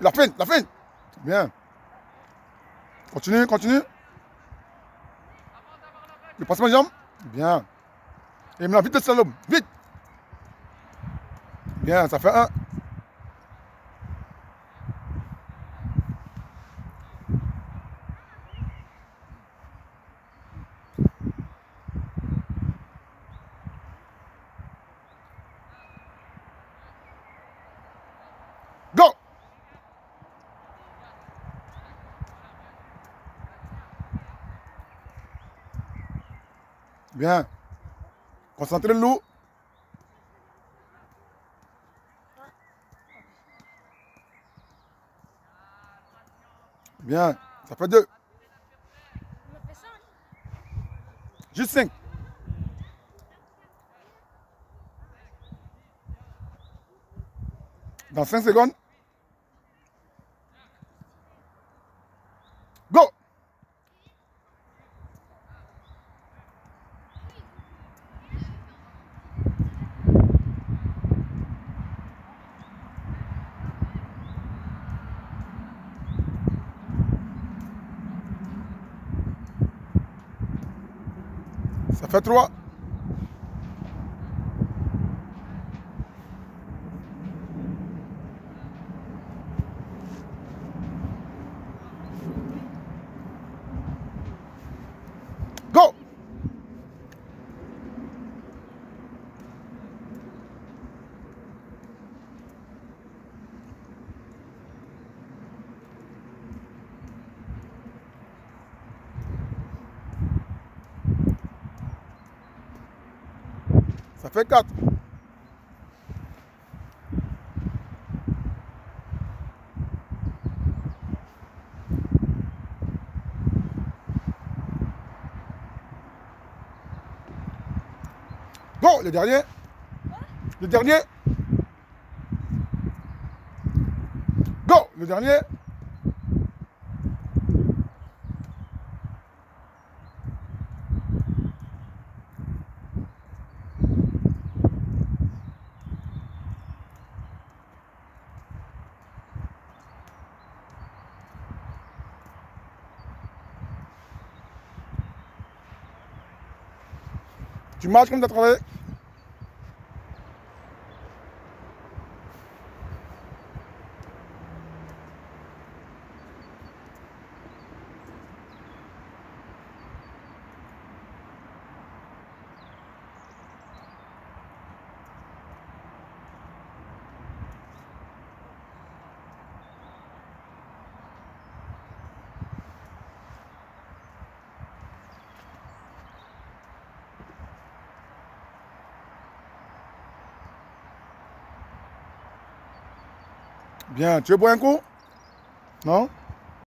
La fin, la fin. Bien. Continue, continue. Le passement de jambe. Bien. Et maintenant, vite le slalom. Vite. Bien, ça fait un. Go. Bien. Concentrez l'eau. Bien. Ça fait 2. Juste 5. Dans 5 secondes. Go. Ça fait 3. Go. Ça fait 4. Go, le dernier. Le dernier. Go, le dernier. Tu marches comme tu as travaillé. Bien, tu veux boire un coup? Non?